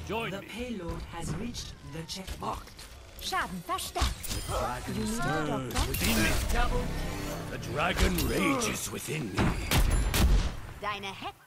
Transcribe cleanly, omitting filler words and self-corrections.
Join The me. payload has reached the checkpoint. Schaden verstärkt. Dragon stirs stirs within me. Double The dragon rages within me. Deine Hexe